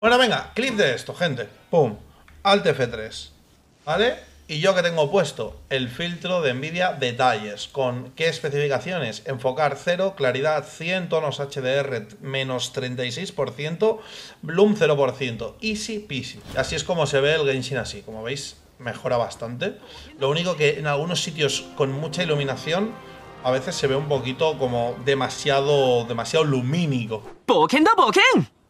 Bueno, venga, clip de esto, gente. Pum. Alt F3. ¿Vale? Y yo que tengo puesto el filtro de Nvidia detalles. ¿Con qué especificaciones? Enfocar 0, claridad 100, tonos HDR menos 36%, bloom 0%. Easy peasy. Así es como se ve el Genshin así. Como veis, mejora bastante. Lo único que en algunos sitios con mucha iluminación a veces se ve un poquito como demasiado lumínico. ¡Boken da Boken!